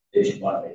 Deshpande.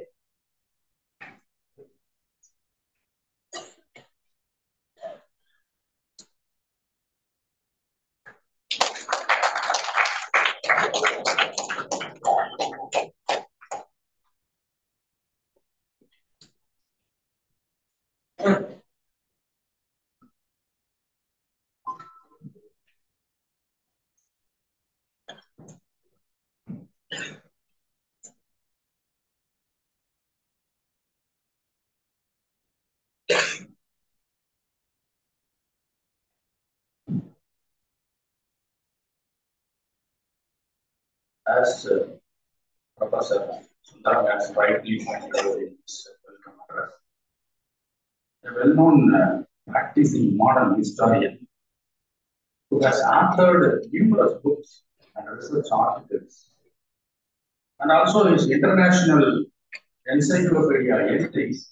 As Professor Sundaram has rightly pointed out in his welcome address, a well-known practicing modern historian who has authored numerous books and research articles, and also his international encyclopedia entries.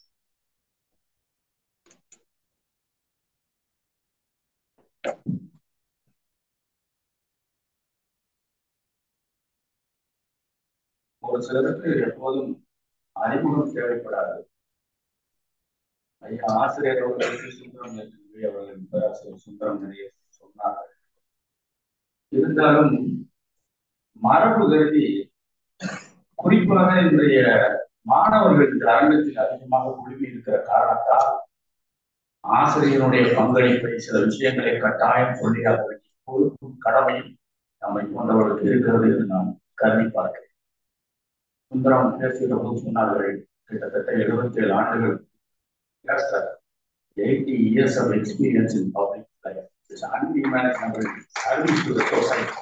ஒரு சிலருக்கு எப்போதும் அறிமுகம் தேவைப்படாது. ஐயா ஆசிரியர் அவர்களுக்கு சுந்தரம் அவர்களின் பேராசிரியர் சுந்தரம் நிறைய சொன்னார்கள். இருந்தாலும் மரபு கருதி குறிப்பாக இன்றைய மாணவர்கள் இந்த அரங்கத்தில் அதிகமாக குழுமி இருக்கிற காரணத்தால் ஆசிரியருடைய பங்களிப்பை சில விஷயங்களை கட்டாயம் சொல்லியாக வேண்டிய பொறுப்பும் கடமையும் நம்மை போன்றவர்களுக்கு இருக்கிறது என்று நான் கருதி பார்க்கிறேன். சுந்தரம் பேசுகிற போது சொன்னார்கள், கிட்டத்தட்ட 77 ஆண்டுகள், 80 years of experience in public life. It's unimaginable service to the society.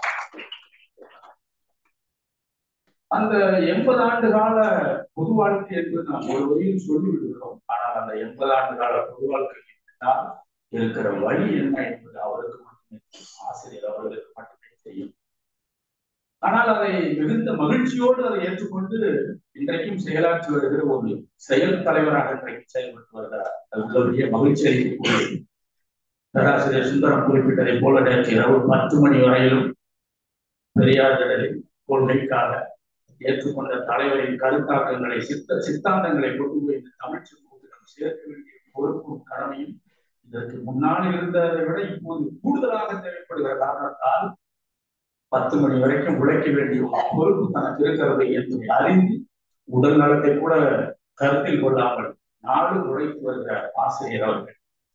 அந்த 80 ஆண்டு கால பொது வாழ்க்கை என்பது நாம் ஒரு வழியில் சொல்லிவிடுகிறோம். ஆனால் அந்த 80 ஆண்டு கால பொது வாழ்க்கைக்கு இருக்கிற வழி என்ன என்பது அவருக்கு மட்டுமே, ஆசிரியர் அவர்களுக்கு மட்டுமே தெரியும். ஆனால் அதை மிகுந்த மகிழ்ச்சியோடு அதை ஏற்றுக்கொண்டு இன்றைக்கும் செயலாற்றி வருகிற ஒரு செயல் தலைவராக இன்றைக்கு செயல்பட்டு வருகிறார். அது உள்ளபடியே மகிழ்ச்சி அளிக்கக்கூடிய. பேராசிரியர் சுந்தரம் குறிப்பிட்டதை போல நேற்று இரவு 10 மணி வரையிலும் பெரியார் கொள்கைக்காக ஏற்றுக்கொண்ட தலைவரின் கருத்தாக்கங்களை சித்தாந்தங்களை கொண்டு போய் இந்த தமிழ் சமூகத்திடம் சேர்க்க வேண்டிய பொறுப்பும் கடமையும் இதற்கு முன்னால் இருந்ததை விட இப்போது கூடுதலாக தேவைப்படுகிற காரணத்தால் 10 மணி வரைக்கும் உழைக்க வேண்டிய பொறுப்பு தனக்கு இருக்கிறது என்பதை அறிந்து உடல் நலத்தை கூட கருத்தில் கொள்ளாமல் நாடு உழைத்து வருகிற ஆசிரியர் அவர்கள்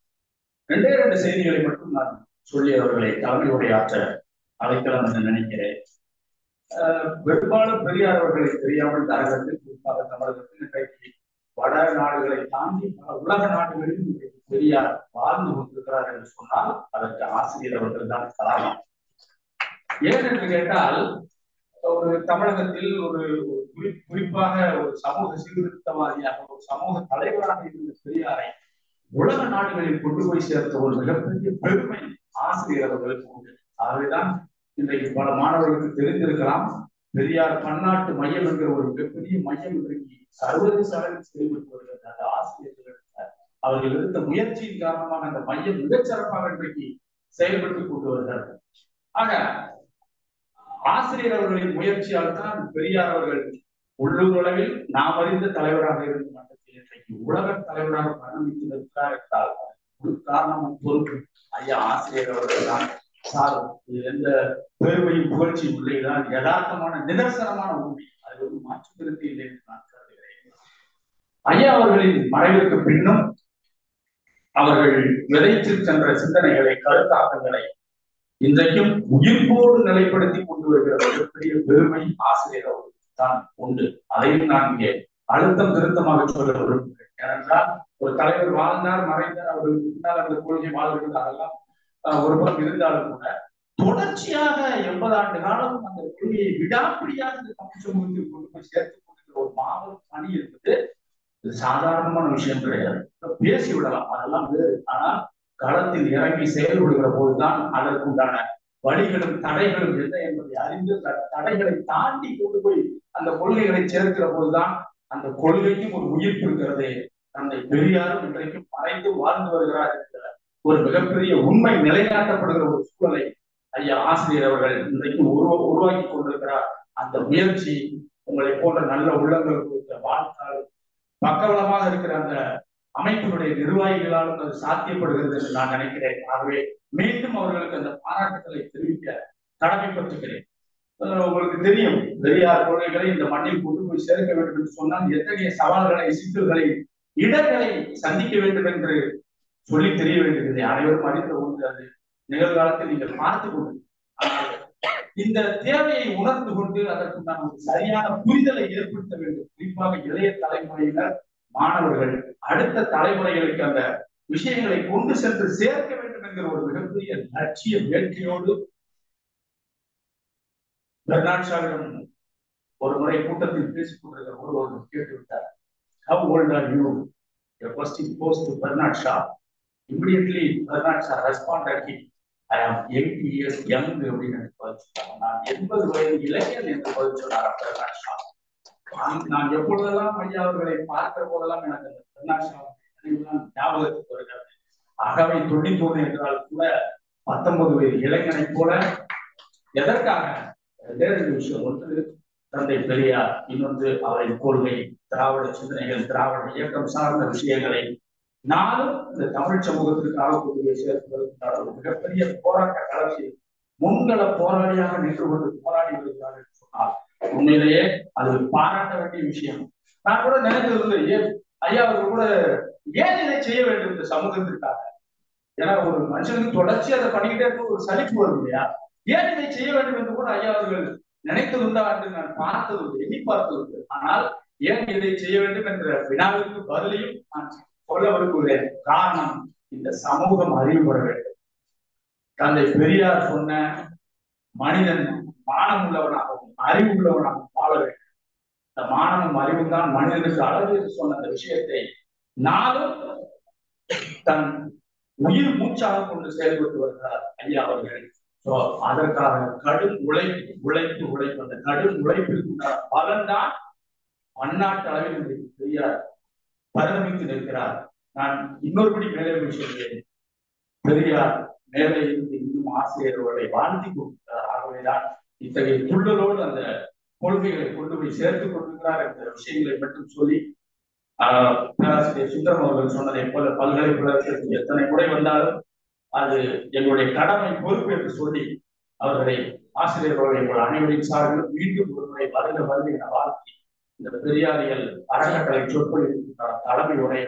2 செய்திகளை மட்டும் நான் சொல்லி அவர்களை தலைமை உரையாற்ற அழைக்கலாம் என்று நினைக்கிறேன். பெரும்பாலும் பெரியார் அவர்களை தெரியாமல் அரங்கத்தில், குறிப்பாக தமிழகத்தில் இன்றைக்கு வட நாடுகளை தாண்டி உலக நாடுகளில் பெரியார் வாழ்ந்து கொண்டிருக்கிறார் என்று சொன்னால் அதற்கு ஆசிரியர் அவர்கள் தான் காரணம். ஏன் என்று கேட்டால், ஒரு தமிழகத்தில் ஒரு குறிப்பாக ஒரு சமூக சீர்திருத்தவாதியாக, ஒரு சமூக தலைவராக இருந்த பெரியாரை உலக நாடுகளில் கொண்டு போய் சேர்த்த ஒரு மிகப்பெரிய பெருமை ஆசிரியர் அவர்களுக்கு உண்டு. ஆகவேதான் இன்றைக்கு பல மாணவர்களுக்கு தெரிந்திருக்கலாம், பெரியார் பன்னாட்டு மையம் என்கிற ஒரு மிகப்பெரிய மையம் இன்றைக்கு சர்வதேச அளவில் செயல்பட்டு வருகிறது. அந்த ஆசிரியர்கள் அவர்கள் எடுத்த முயற்சியின் காரணமாக அந்த மையம் மிகச்சிறப்பாக இன்றைக்கு செயல்பட்டு கொண்டு வருகிறார்கள். ஆக ஆசிரியர் அவர்களின் முயற்சியால் தான் பெரியார் அவர்கள் உள்ளூர் அளவில் நாம் அறிந்த தலைவராக இருந்த மட்டத்தில் இன்றைக்கு உலக தலைவராக பரிணமித்திருக்கிறார் என்றால் ஒரு காரணமும் பொறுப்பு ஐயா ஆசிரியர் அவர்கள் தான் சாரும். எந்த பெருமையும் புகழ்ச்சியும் உள்ளேதான் யதார்த்தமான நிதர்சனமான உண்மை. அது ஒரு மாற்று கருத்து இல்லை என்று நான் கருதுகிறேன். ஐயா அவர்களின் மறைவுக்கு பின்னும் அவர்கள் விதைத்து சென்ற சிந்தனைகளை, கருத்தாக்கங்களை இன்றைக்கும் உயிர்ப்போடு நிலைப்படுத்தி கொண்டு வருகிற மிகப்பெரிய பெருமை ஆசிரியர் அவர்களுக்கு தான் உண்டு. அதையும் நான் இங்கே அழுத்தம் திருத்தமாக சொல்ல விரும்புகிறேன். ஏனென்றால் ஒரு தலைவர் வாழ்ந்தார், மறைந்தார், அவர்களுக்கு பின்னால் அந்த கொள்கை வாழ்கிறது, அதெல்லாம் ஒரு புறம் இருந்தாலும் கூட தொடர்ச்சியாக 80 ஆண்டு காலம் அந்த கொள்கையை விடாப்பிடியாக இந்த தமிழ் சமூகத்தில் கொண்டு போய் சேர்த்துக் கொண்டிருக்கிற ஒரு மாபெரும் பணி இருக்குது. இது சாதாரணமான விஷயம் கிடையாது. பேசி விடலாம், அதெல்லாம் வேறு. ஆனால் களத்தில் இறங்கி செயல்படுகிற போதுதான் அதற்குண்டான வழிகளும் தடைகளும் என்ன என்பதை அறிந்து தடைகளை தாண்டி கொண்டு போய் அந்த கொள்கைகளை சேர்க்கிற போதுதான் அந்த கொள்கைக்கும் ஒரு உயிர்ப்பு இருக்கிறது. தந்தை பெரியாரும் இன்றைக்கும் மறைந்து வாழ்ந்து வருகிறார் என்கிற ஒரு மிகப்பெரிய உண்மை நிலைநாட்டப்படுகிற ஒரு சூழலை ஐயா ஆசிரியர் அவர்கள் இன்றைக்கு உருவாக்கி கொண்டிருக்கிறார். அந்த முயற்சி உங்களை போன்ற நல்ல உள்ளங்கள் கொடுத்த வாழ்த்தாலும் பக்கபலமாக இருக்கிற அந்த அமைப்பினுடைய நிர்வாகிகளாலும் அது சாத்தியப்படுகிறது என்று நான் நினைக்கிறேன். ஆகவே மீண்டும் அவர்களுக்கு அந்த பாராட்டுகளை தெரிவிக்க கடமைப்பட்டிருக்கிறேன். உங்களுக்கு தெரியும், பெரியார் கொள்கைகளை இந்த மண்ணில் கொண்டு போய் சேர்க்க வேண்டும் என்று சொன்னால் எத்தகைய சவால்களை, சிக்கல்களை, இடர்களை சந்திக்க வேண்டும் என்று சொல்லி தெரிய வேண்டியது அனைவரும் அறிந்த ஒன்று. அது நிகழ்காலத்தில் நீங்கள் பார்த்து கொண்டு, ஆனால் இந்த தேவையை உணர்ந்து கொண்டு அதற்குண்டான ஒரு சரியான புரிதலை ஏற்படுத்த வேண்டும். குறிப்பாக இளைய தலைமுறையினர், மாணவர்கள், அடுத்த தலைமுறைகளுக்கு அந்த விஷயங்களை கொண்டு சென்று சேர்க்க வேண்டும் என்கிற ஒரு மிகப்பெரிய லட்சிய வேட்கையோடு பெர்னார்ட் ஷாவிடம் ஒரு முறை கூட்டத்தில் பேசிக் கொண்டிருக்கிற ஒருவர் கேட்டுவிட்டார், how old are you? A question posed to Bernard Shaw. Immediately Bernard Shaw responded, I am 80 years young அப்படின்னு பதில், நான் 80 வயது இளைஞன் என்று பதில் சொன்னார் பெர்னார்ட் ஷா. நான் எப்பொழுதெல்லாம் ஐயா அவர்களை பார்க்கிற போதெல்லாம் எனக்கு அந்த பெர்னார்ட் ஷா ஞாபகத்துக்கு வருகிறது. அகவை 91 என்றால் கூட 19 வயது இளைஞனை போல. எதற்காக? ரெண்டு விஷயம். ஒன்று தந்தை பெரியார், இன்னொன்று அவரின் கொள்கை, திராவிட சிந்தனைகள், திராவிட இயக்கம் சார்ந்த விஷயங்களை நானும் இந்த தமிழ் சமூகத்திற்காக கொண்டு சேர்ப்பதற்கான ஒரு மிகப்பெரிய போராட்ட களத்தில் முன்கள போராளியாக நின்று கொண்டு போராடி வருகிறார் என்று சொன்னால் உண்மையிலேயே அது பாராட்ட வேண்டிய விஷயம். நான் கூட நினைத்தது ஏன் ஐயா அவர்கள் கூட ஏன் இதை செய்ய வேண்டும் இந்த சமூகத்திற்காக? ஏன்னா ஒரு மனுஷனுக்கு தொடர்ச்சி அதை பண்ணிக்கிட்டே இருக்க ஒரு சலிப்பு வரும் இல்லையா? ஏன் இதை செய்ய வேண்டும் என்று கூட ஐயா அவர்கள் நினைத்ததுண்டா என்று நான் பார்த்தது, எண்ணி பார்த்தது. ஆனால் ஏன் இதை செய்ய வேண்டும் என்ற வினாவிற்கு பதிலையும் நான் சொல்ல விரும்புகிறேன். காரணம், இந்த சமூகம் அறிவு பெற வேண்டும். தந்தை பெரியார் சொன்ன மனிதன் மானம் உள்ளவனாகவும் அறிவு உள்ளவனாகவும் வாழ வேண்டும். இந்த மானமும் அறிவும் தான் மனிதனுக்கு அழகு என்று சொன்ன அந்த விஷயத்தை நாளும் தன் உயிர் மூச்சாக கொண்டு செயல்பட்டு வருகிறார் ஐயா அவர்கள். அதற்காக கடும் உழைப்பு அந்த கடும் உழைப்பிற்கு பலன்தான் பன்னாட்டு அளவில் பெரியார் பரிணமித்து நிற்கிறார். நான் இன்னொருபடி மேலே சொல்கிறேன், பெரியார் மேலே இருந்து இன்னும் ஆசிரியர்களை வாழ்த்தி கொண்டிருக்கிறார். ஆகவேதான் இத்தகைய துள்ளலோடு அந்த கொள்கைகளை கொண்டு போய் சேர்த்துக் கொண்டிருக்கிறார் என்ற விஷயங்களை மட்டும் சொல்லி, பேராசிரியர் சுந்தரம் அவர்கள் சொன்னதை போல பல்கலைக்கழகத்திற்கு எத்தனை முறை வந்தாலும் அது எங்களுடைய கடமை, பொறுப்பு என்று சொல்லி அவர்களை ஆசிரியர்களுடைய அனைவரின் சார்பில் மீண்டும் ஒருமுறை வருக என வாழ்த்தி இந்த பெரியாரியல் அறக்கட்டளை சொற்பொழிவு தலைமை உரை